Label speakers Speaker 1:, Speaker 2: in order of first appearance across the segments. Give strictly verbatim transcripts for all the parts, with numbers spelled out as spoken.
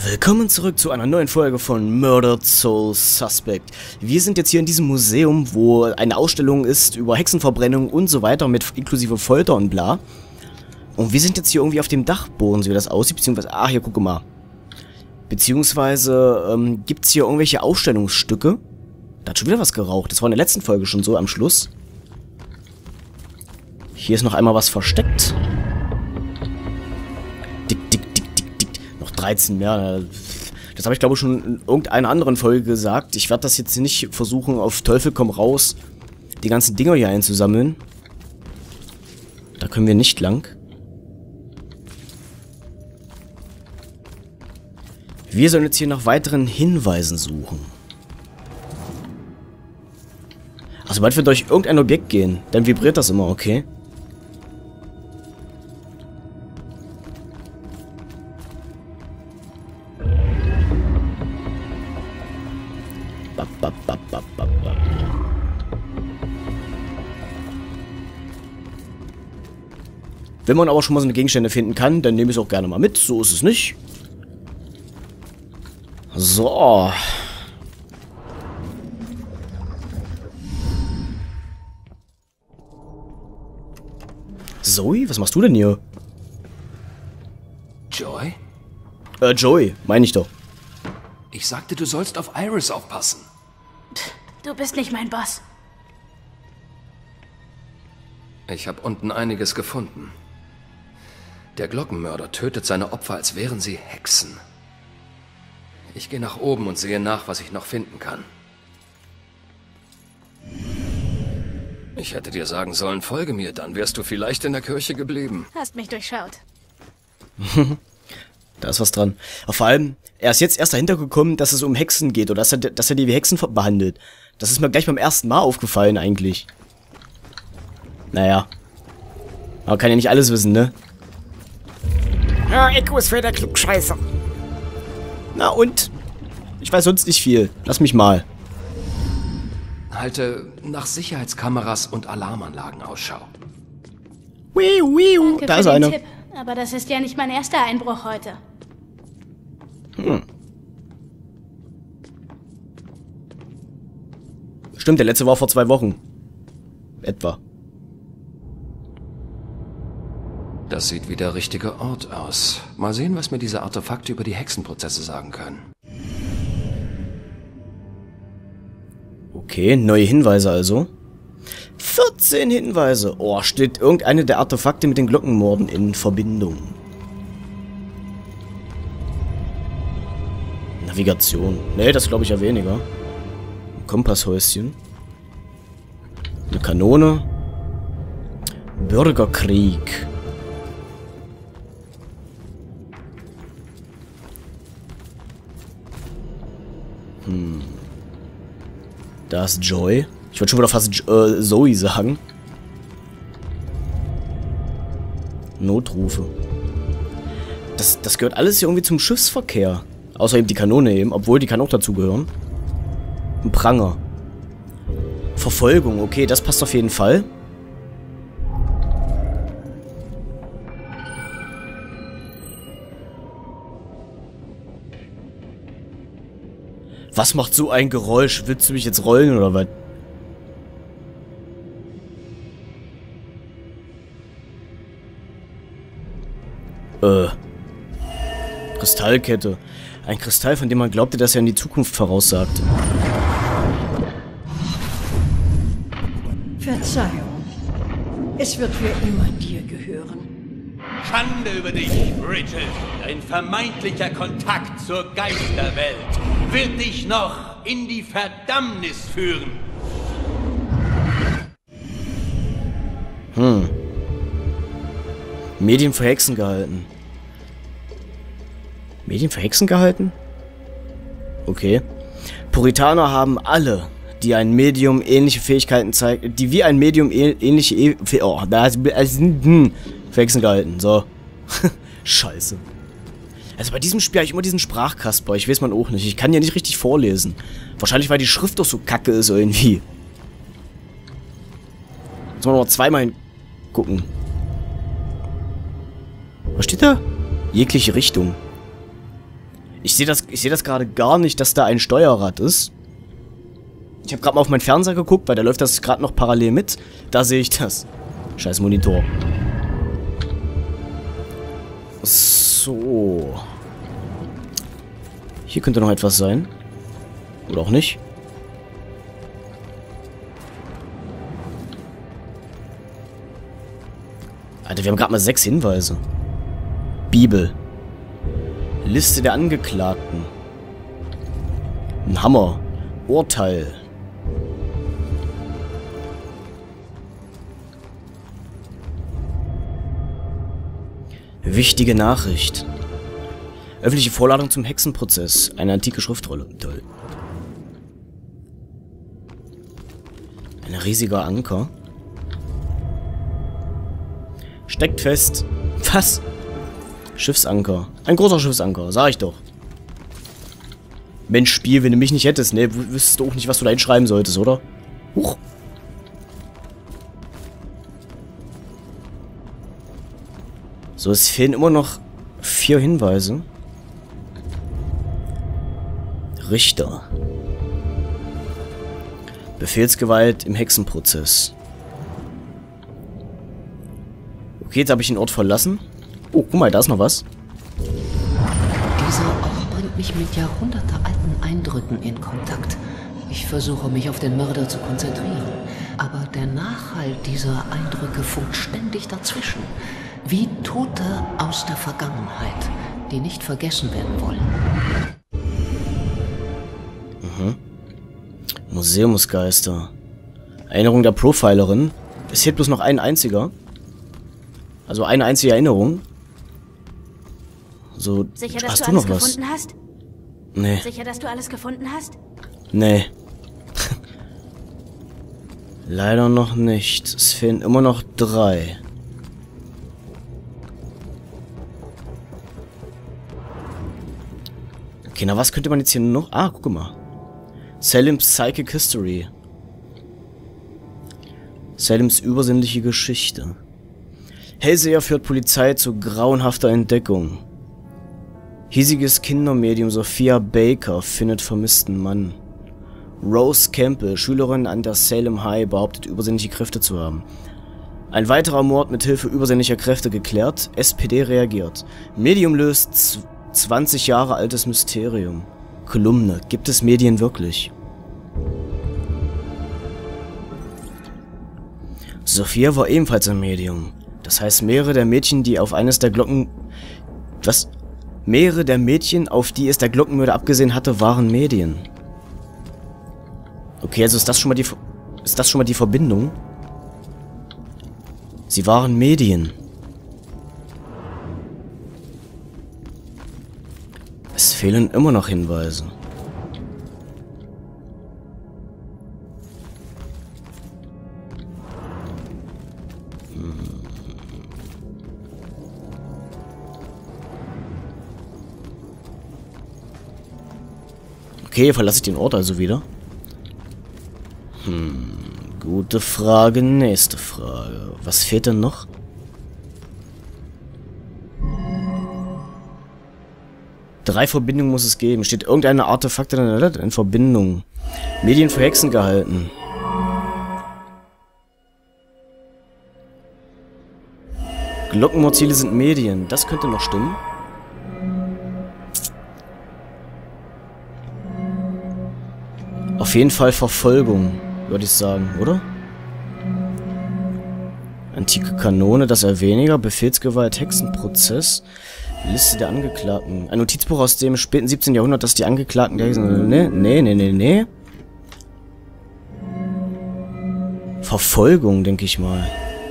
Speaker 1: Willkommen zurück zu einer neuen Folge von Murdered Soul Suspect. Wir sind jetzt hier in diesem Museum, wo eine Ausstellung ist über Hexenverbrennung und so weiter, mit inklusive Folter und bla. Und wir sind jetzt hier irgendwie auf dem Dachboden, so wie das aussieht, beziehungsweise, ah, hier, gucke mal. Beziehungsweise, ähm, gibt es hier irgendwelche Ausstellungsstücke? Da hat schon wieder was geraucht, das war in der letzten Folge schon so am Schluss. Hier ist noch einmal was versteckt. Dick, dick, dick, dick, dick. Noch dreizehn mehr. Das habe ich, glaube ich, schon in irgendeiner anderen Folge gesagt. Ich werde das jetzt nicht versuchen, auf Teufel komm raus, die ganzen Dinger hier einzusammeln. Da können wir nicht lang. Wir sollen jetzt hier nach weiteren Hinweisen suchen. Ach, sobald wir durch irgendein Objekt gehen, dann vibriert das immer, okay? Bap, bap, bap, bap, bap. Wenn man aber schon mal so eine Gegenstände finden kann, dann nehme ich es auch gerne mal mit. So ist es nicht. So. Zoe, was machst du denn hier?
Speaker 2: Joy?
Speaker 1: Äh, Joey, meine ich doch.
Speaker 2: Ich sagte, du sollst auf Iris aufpassen.
Speaker 3: Du bist nicht mein Boss.
Speaker 2: Ich habe unten einiges gefunden. Der Glockenmörder tötet seine Opfer, als wären sie Hexen. Ich gehe nach oben und sehe nach, was ich noch finden kann. Ich hätte dir sagen sollen, folge mir, dann wärst du vielleicht in der Kirche geblieben.
Speaker 3: Hast mich durchschaut.
Speaker 1: Da ist was dran. Aber vor allem, er ist jetzt erst dahinter gekommen, dass es um Hexen geht oder dass er, dass er die wie Hexen behandelt. Das ist mir gleich beim ersten Mal aufgefallen eigentlich. Naja. Aber kann ja nicht alles wissen, ne?
Speaker 4: Ja, Echo ist für der Klugscheißer.
Speaker 1: Na und? Ich weiß sonst nicht viel. Lass mich mal.
Speaker 2: Halte nach Sicherheitskameras und Alarmanlagen Ausschau.
Speaker 1: Wiu, wiu.
Speaker 3: Danke
Speaker 1: Da
Speaker 3: für
Speaker 1: ist
Speaker 3: den
Speaker 1: einer.
Speaker 3: Tipp, aber das ist ja nicht mein erster Einbruch heute.
Speaker 1: Hm. Stimmt, der letzte war vor zwei Wochen. Etwa.
Speaker 2: Das sieht wie der richtige Ort aus. Mal sehen, was mir diese Artefakte über die Hexenprozesse sagen können.
Speaker 1: Okay, neue Hinweise also. vierzehn Hinweise. Oh, steht irgendeine der Artefakte mit den Glockenmorden in Verbindung. Navigation. Nee, das glaube ich ja weniger. Ein Kompasshäuschen. Eine Kanone. Bürgerkrieg. Hm. Da ist Joy. Ich wollte schon wieder fast äh, Zoe sagen. Notrufe. Das, das gehört alles hier irgendwie zum Schiffsverkehr. Außer eben die Kanone eben, obwohl die kann auch dazugehören. Ein Pranger. Verfolgung, okay, das passt auf jeden Fall. Was macht so ein Geräusch? Willst du mich jetzt rollen oder was? Äh. Kristallkette. Ein Kristall, von dem man glaubte, dass er in die Zukunft voraussagte.
Speaker 5: Verzeihung. Es wird für immer dir gehören.
Speaker 6: Schande über dich, Bridget. Dein vermeintlicher Kontakt zur Geisterwelt wird dich noch in die Verdammnis führen.
Speaker 1: Hm. Medien für Hexen gehalten. Medien für Hexen gehalten? Okay. Puritaner haben alle, die ein Medium ähnliche Fähigkeiten zeigen, die wie ein Medium ähnliche e oh, da ist hm, für Hexen gehalten. So. Scheiße. Also bei diesem Spiel habe ich immer diesen Sprachkasper. Ich weiß man auch nicht. Ich kann ja nicht richtig vorlesen. Wahrscheinlich, weil die Schrift doch so kacke ist irgendwie. Jetzt wollen wir noch zweimal gucken. Was steht da? Jegliche Richtung. Ich sehe das, ich sehe das gerade gar nicht, dass da ein Steuerrad ist. Ich habe gerade mal auf meinen Fernseher geguckt, weil da läuft das gerade noch parallel mit. Da sehe ich das. Scheiß Monitor. So. Hier könnte noch etwas sein. Oder auch nicht. Alter, wir haben gerade mal sechs Hinweise. Bibel. Liste der Angeklagten. Ein Hammer. Urteil. Wichtige Nachricht. Öffentliche Vorladung zum Hexenprozess. Eine antike Schriftrolle. Toll. Ein riesiger Anker. Steckt fest. Was? Schiffsanker. Ein großer Schiffsanker, sag ich doch. Mensch, Spiel, wenn du mich nicht hättest, ne, wüsstest du auch nicht, was du da hinschreiben solltest, oder? Huch. So, es fehlen immer noch vier Hinweise. Richter. Befehlsgewalt im Hexenprozess. Okay, jetzt habe ich den Ort verlassen. Oh, guck mal, da ist noch was.
Speaker 7: Dieser Ort bringt mich mit jahrhundertealten Eindrücken in Kontakt. Ich versuche, mich auf den Mörder zu konzentrieren. Aber der Nachhall dieser Eindrücke funkt ständig dazwischen. Wie Tote aus der Vergangenheit, die nicht vergessen werden wollen.
Speaker 1: Mhm. Museumsgeister. Erinnerung der Profilerin. Es fehlt bloß noch ein einziger. Also eine einzige Erinnerung. So,
Speaker 3: Sicher, dass
Speaker 1: hast
Speaker 3: du
Speaker 1: du
Speaker 3: alles
Speaker 1: noch was?
Speaker 3: gefunden hast?
Speaker 1: Nee.
Speaker 3: Sicher, dass du alles gefunden hast?
Speaker 1: Nee. Leider noch nicht. Es fehlen immer noch drei. Okay, na was könnte man jetzt hier noch... Ah, guck mal. Salems Psychic History. Salems übersinnliche Geschichte. Hellseher führt Polizei zu grauenhafter Entdeckung. Hiesiges Kindermedium Sophia Baker findet vermissten Mann. Rose Campbell, Schülerin an der Salem High, behauptet übersinnliche Kräfte zu haben. Ein weiterer Mord mit Hilfe übersinnlicher Kräfte geklärt. S P D reagiert. Medium löst zwanzig Jahre altes Mysterium. Kolumne. Gibt es Medien wirklich? Sophia war ebenfalls ein Medium. Das heißt, mehrere der Mädchen, die auf eines der Glocken... Was? Mehrere der Mädchen, auf die es der Glockenmörder abgesehen hatte, waren Medien. Okay, also ist das schon mal die... Ist das schon mal die Verbindung? Sie waren Medien. Es fehlen immer noch Hinweise. Okay, verlasse ich den Ort also wieder. Hm, gute Frage, nächste Frage. Was fehlt denn noch? Drei Verbindungen muss es geben. Steht irgendeine Artefakte in Verbindung? Medien für Hexen gehalten. Glockenmordziele sind Medien. Das könnte noch stimmen. Auf jeden Fall Verfolgung, würde ich sagen, oder? Antike Kanone, das eher weniger. Befehlsgewalt, Hexenprozess. Liste der Angeklagten. Ein Notizbuch aus dem späten siebzehnten Jahrhundert, das die Angeklagten der Hexen... Nee, nee, nee, nee, nee. Verfolgung, denke ich mal.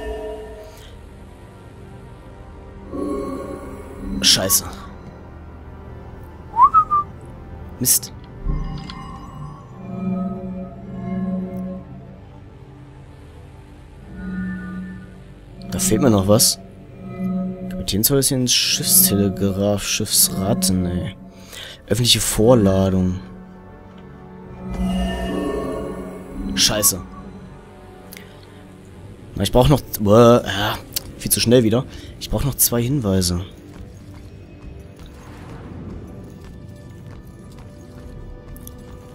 Speaker 1: Scheiße. Mist. Da fehlt mir noch was. Kapitänshäuschen, Schiffstelegraph, Schiffsraten, ey. Öffentliche Vorladung. Scheiße. Na, ich brauche noch... Uah, ja, viel zu schnell wieder. Ich brauche noch zwei Hinweise.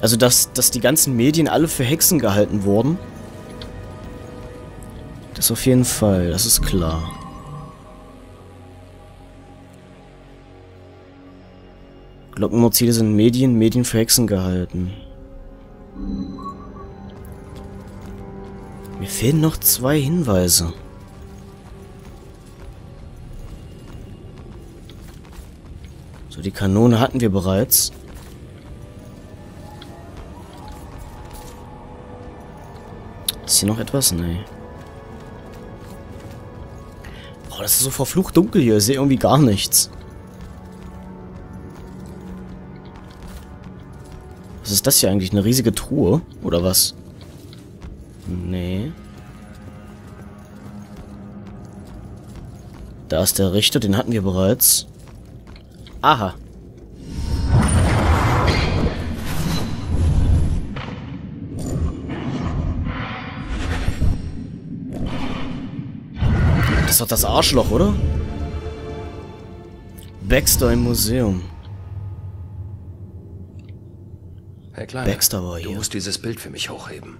Speaker 1: Also, dass, dass die ganzen Medien alle für Hexen gehalten wurden. Das auf jeden Fall, das ist klar. Glockenmordziele sind Medien, Medien für Hexen gehalten. Mir fehlen noch zwei Hinweise. So, die Kanone hatten wir bereits. Ist hier noch etwas? Nee. Oh, das ist so verflucht dunkel hier. Ich sehe irgendwie gar nichts. Was ist das hier eigentlich? Eine riesige Truhe? Oder was? Nee. Da ist der Richter, den hatten wir bereits. Aha. Das ist doch das Arschloch, oder? Baxter im Museum.
Speaker 2: Herr Kleiner,
Speaker 1: Baxter war hier.
Speaker 2: du musst dieses Bild für mich hochheben.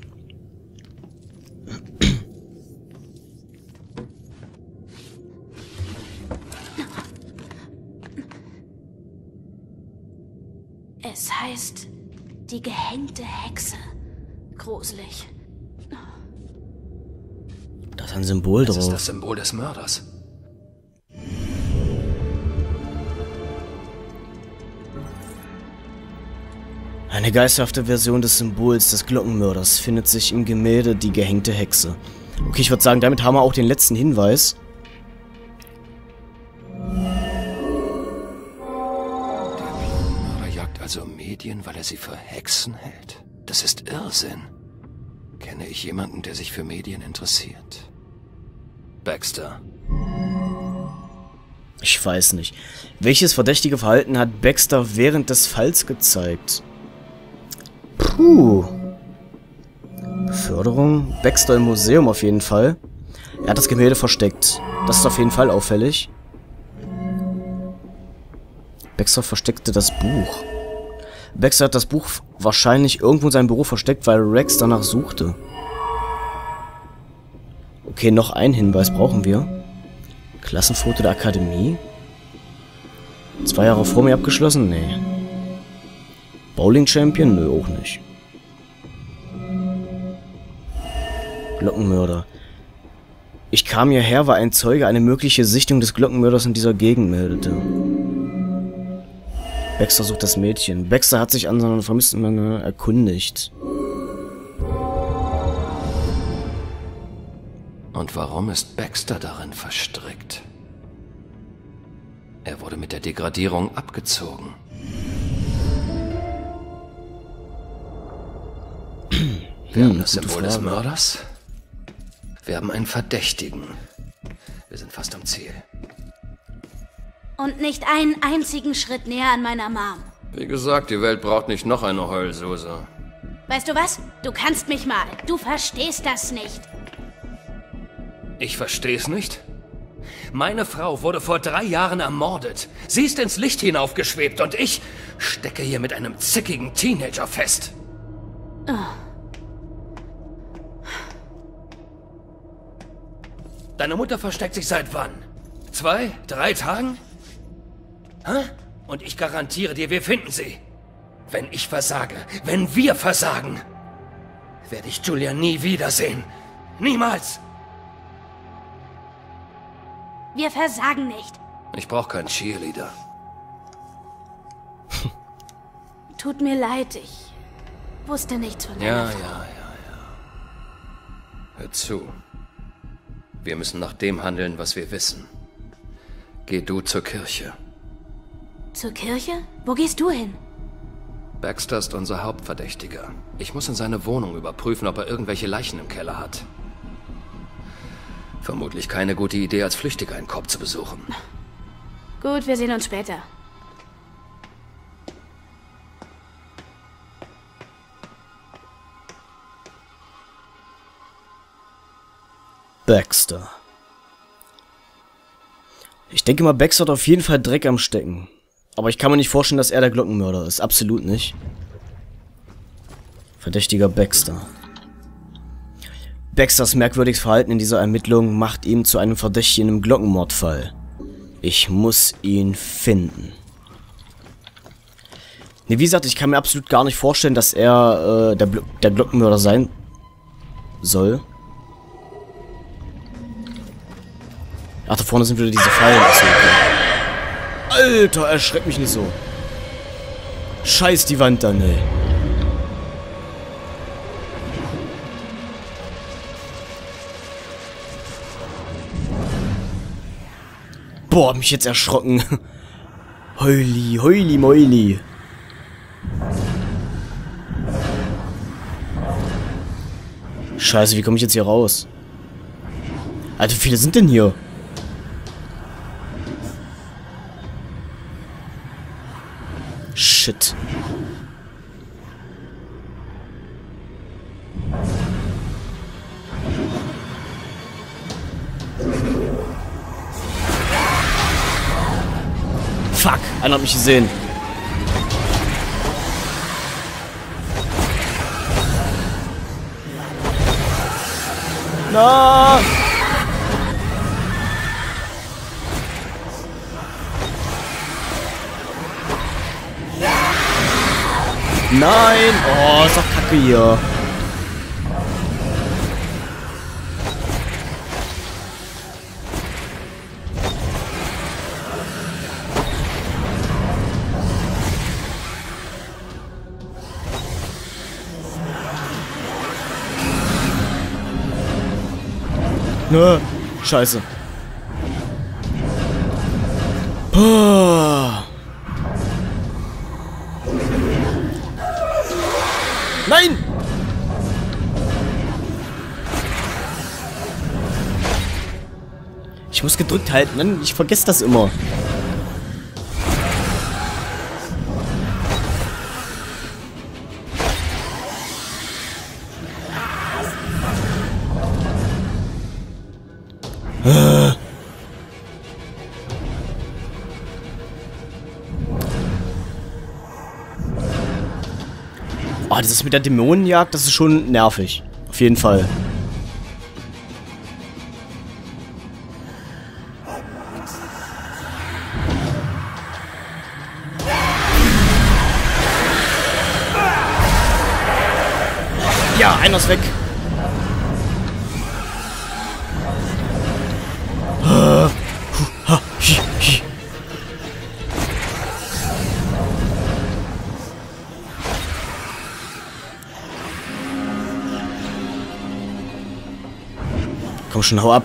Speaker 3: Es heißt, die gehängte Hexe. Gruselig.
Speaker 1: Da ist ein Symbol
Speaker 2: Das
Speaker 1: drauf.
Speaker 2: ist das Symbol des Mörders.
Speaker 1: Eine geisterhafte Version des Symbols des Glockenmörders findet sich im Gemälde Die gehängte Hexe. Okay, ich würde sagen, damit haben wir auch den letzten Hinweis.
Speaker 2: Also Medien, weil er sie für Hexen hält? Das ist Irrsinn. Kenne ich jemanden, der sich für Medien interessiert? Baxter.
Speaker 1: Ich weiß nicht. Welches verdächtige Verhalten hat Baxter während des Falls gezeigt? Puh. Beförderung? Baxter im Museum auf jeden Fall. Er hat das Gemälde versteckt. Das ist auf jeden Fall auffällig. Baxter versteckte das Buch. Baxter hat das Buch wahrscheinlich irgendwo in seinem Büro versteckt, weil Rex danach suchte. Okay, noch einen Hinweis brauchen wir. Klassenfoto der Akademie. Zwei Jahre vor mir abgeschlossen? Nee. Bowling Champion? Nö, auch nicht. Glockenmörder. Ich kam hierher, weil ein Zeuge eine mögliche Sichtung des Glockenmörders in dieser Gegend meldete. Baxter sucht das Mädchen. Baxter hat sich an seiner vermissten Mann erkundigt.
Speaker 2: Und warum ist Baxter darin verstrickt? Er wurde mit der Degradierung abgezogen. Wir haben das Symbol des Mörders. Wir haben einen Verdächtigen. Wir sind fast am Ziel.
Speaker 3: Und nicht einen einzigen Schritt näher an meiner Mom.
Speaker 2: Wie gesagt, die Welt braucht nicht noch eine Heulsuse.
Speaker 3: Weißt du was? Du kannst mich mal. Du verstehst das nicht.
Speaker 2: Ich versteh's nicht. Meine Frau wurde vor drei Jahren ermordet. Sie ist ins Licht hinaufgeschwebt und ich stecke hier mit einem zickigen Teenager fest.
Speaker 3: Oh.
Speaker 2: Deine Mutter versteckt sich seit wann? Zwei? Drei Tagen? Hä? Und ich garantiere dir, wir finden sie. Wenn ich versage, wenn wir versagen, werde ich Julia nie wiedersehen. Niemals!
Speaker 3: Wir versagen nicht.
Speaker 2: Ich brauche keinen Cheerleader.
Speaker 3: Tut mir leid, ich wusste nichts von
Speaker 2: Ja,
Speaker 3: deiner
Speaker 2: ja,
Speaker 3: Frau.
Speaker 2: ja, ja. Hör zu. Wir müssen nach dem handeln, was wir wissen. Geh du zur Kirche.
Speaker 3: Zur Kirche? Wo gehst du hin?
Speaker 2: Baxter ist unser Hauptverdächtiger. Ich muss in seine Wohnung überprüfen, ob er irgendwelche Leichen im Keller hat. Vermutlich keine gute Idee, als Flüchtiger einen Korb zu besuchen.
Speaker 3: Gut, wir sehen uns später.
Speaker 1: Baxter. Ich denke mal, Baxter hat auf jeden Fall Dreck am Stecken. Aber ich kann mir nicht vorstellen, dass er der Glockenmörder ist. Absolut nicht. Verdächtiger Baxter. Baxters merkwürdiges Verhalten in dieser Ermittlung macht ihn zu einem Verdächtigen im Glockenmordfall. Ich muss ihn finden. Ne, wie gesagt, ich kann mir absolut gar nicht vorstellen, dass er äh, der, der Glockenmörder sein soll. Ach, da vorne sind wieder diese Fallen. Achso, okay. Alter, erschreckt mich nicht so. Scheiß die Wand dann, ey. Boah, hab mich jetzt erschrocken. Heuli, heuli, moili. Scheiße, wie komme ich jetzt hier raus? Alter, wie viele sind denn hier? Shit. Fuck, einer hat mich gesehen. Na! Nein! Oh, ist doch kacke hier. Nö, scheiße. Oh. Nein! Ich muss gedrückt halten, Mann. Ich vergesse das immer. Äh. Oh, das ist mit der Dämonenjagd, das ist schon nervig. Auf jeden Fall. Ja, einer ist weg. Komm schon, hau ab.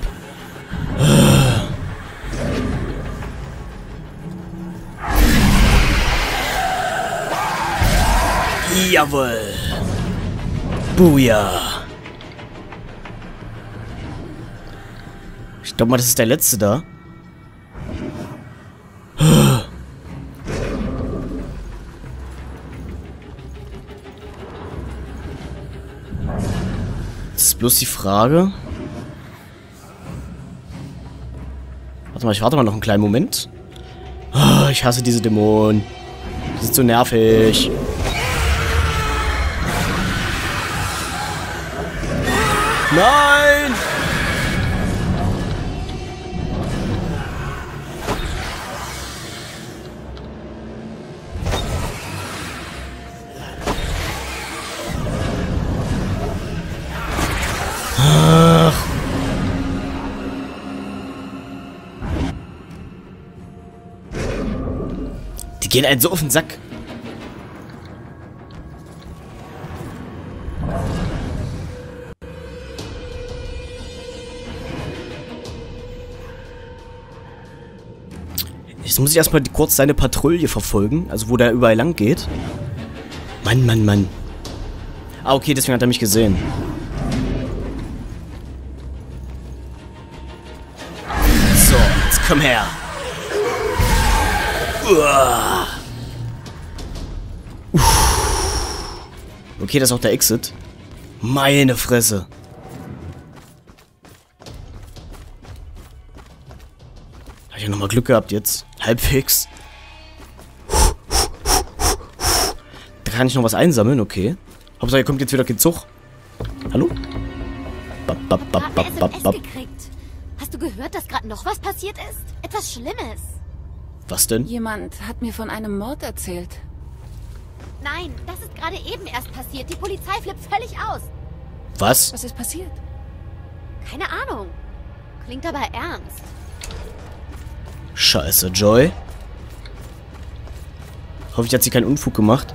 Speaker 1: Jawohl. Buja. Ich glaube mal, das ist der letzte da. Das ist bloß die Frage. Warte mal, ich warte mal noch einen kleinen Moment. Oh, ich hasse diese Dämonen. Die sind so nervig. Nein! Ach. Die gehen einen so auf den Sack. Jetzt muss ich erstmal kurz seine Patrouille verfolgen, also wo der überall lang geht. Mann, Mann, Mann. Ah, okay, deswegen hat er mich gesehen. So, jetzt komm her. Uah. Okay, das ist auch der Exit. Meine Fresse. Habe ich ja nochmal Glück gehabt jetzt. Halbwegs. Da kann ich noch was einsammeln, okay. Hauptsache, hier kommt jetzt wieder kein Zug. Hallo? Bap, bap, bap, bap, bap, bap.
Speaker 3: Gekriegt. Hast du gehört, dass gerade noch was passiert ist? Etwas Schlimmes.
Speaker 1: Was denn?
Speaker 8: Jemand hat mir von einem Mord erzählt.
Speaker 3: Nein, das ist gerade eben erst passiert. Die Polizei flippt völlig aus.
Speaker 1: Was?
Speaker 8: Was ist passiert?
Speaker 3: Keine Ahnung. Klingt aber ernst.
Speaker 1: Scheiße, Joy. Hoffe ich, hat sie keinen Unfug gemacht.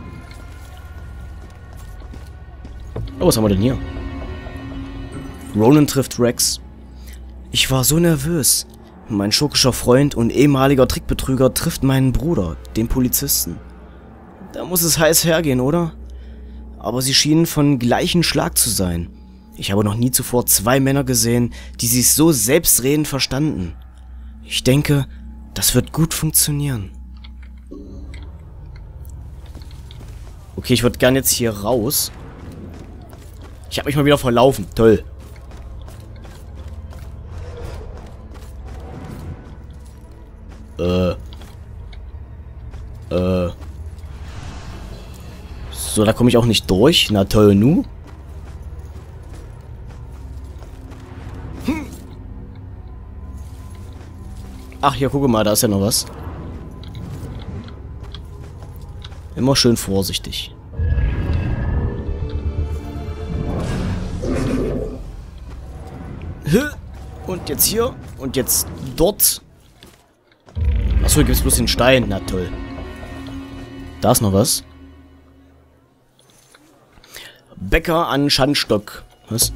Speaker 1: Oh, was haben wir denn hier? Ronan trifft Rex. Ich war so nervös. Mein schurkischer Freund und ehemaliger Trickbetrüger trifft meinen Bruder, den Polizisten. Da muss es heiß hergehen, oder? Aber sie schienen von gleichen Schlag zu sein. Ich habe noch nie zuvor zwei Männer gesehen, die sich so selbstredend verstanden. Ich denke, das wird gut funktionieren. Okay, ich würde gern jetzt hier raus. Ich habe mich mal wieder verlaufen. Toll. Äh. Äh. So, da komme ich auch nicht durch. Na toll, nu. Hm. Ach, hier, gucke mal, da ist ja noch was. Immer schön vorsichtig. Und jetzt hier. Und jetzt dort. Achso, hier gibt es bloß den Stein. Na toll. Da ist noch was. Bäcker an Schandstock. Was?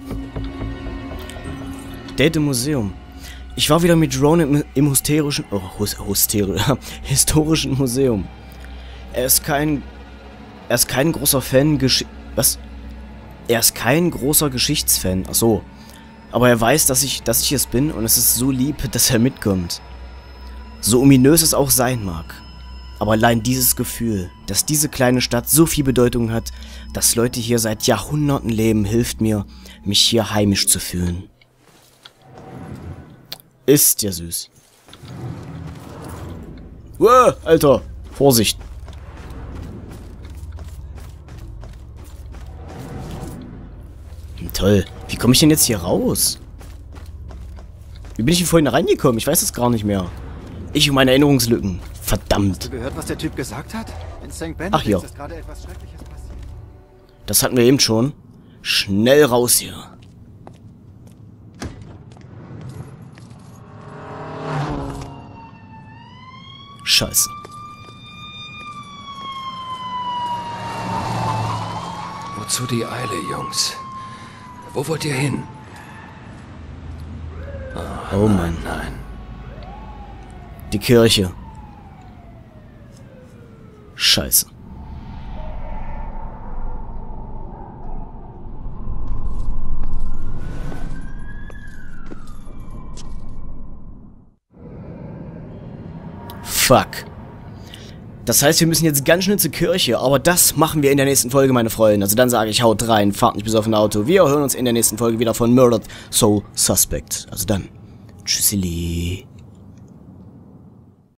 Speaker 1: Date im Museum. Ich war wieder mit Ronan im, im hysterischen... Oh, hysteri historischen Museum. Er ist kein... Er ist kein großer Fan... Gesch was? Er ist kein großer Geschichtsfan. Ach so. Aber er weiß, dass ich, dass ich es bin und es ist so lieb, dass er mitkommt. So ominös es auch sein mag. Aber allein dieses Gefühl, dass diese kleine Stadt so viel Bedeutung hat, dass Leute hier seit Jahrhunderten leben, hilft mir, mich hier heimisch zu fühlen. Ist ja süß. Uah, Alter, Vorsicht. Toll. Wie komme ich denn jetzt hier raus? Wie bin ich hier vorhin reingekommen? Ich weiß es gar nicht mehr. Ich und meine Erinnerungslücken. Verdammt.
Speaker 9: Hast du gehört, was der Typ gesagt hat? In Sankt Benedict
Speaker 1: Ach ja.
Speaker 9: ist gerade etwas Schreckliches passiert.
Speaker 1: Das hatten wir eben schon. Schnell raus hier. Scheiße.
Speaker 2: Wozu die Eile, Jungs? Wo wollt ihr hin? Oh,
Speaker 1: oh Mann.
Speaker 2: Nein.
Speaker 1: Die Kirche. Scheiße. Fuck. Das heißt, wir müssen jetzt ganz schnell zur Kirche, aber das machen wir in der nächsten Folge, meine Freunde. Also dann sage ich, haut rein, fahrt nicht bis auf ein Auto. Wir hören uns in der nächsten Folge wieder von Murdered Soul Suspect. Also dann, tschüssili.